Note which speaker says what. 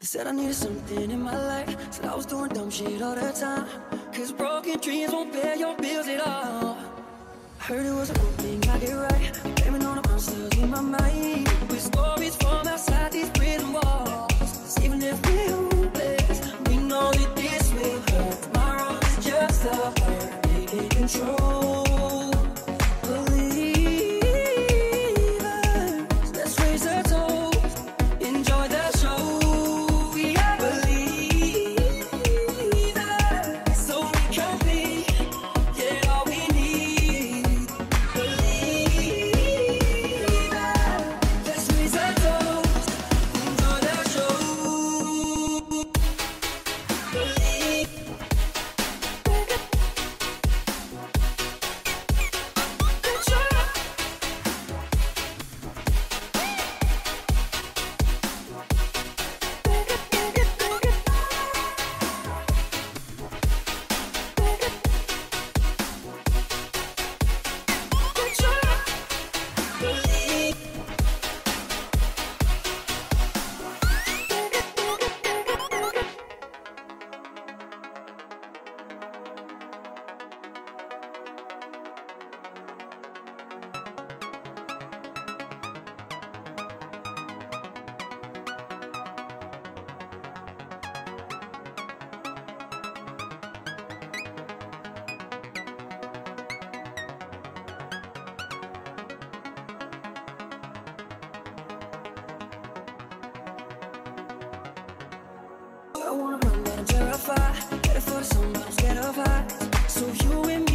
Speaker 1: They said I needed something in my life, said I was doing dumb shit all the time, cause broken dreams won't pay your bills at all. Heard it was a good thing I get right, blaming on the monsters in my mind, with stories from outside these prison walls. 'Cause even if we're hopeless, we know that this will hurt. Tomorrow is just a hurt, taking control. Believers, let's raise a toast, enjoy the show. I wanna run, but I'm terrified. Headed for the sun, but I'm scared of heights. So you and me.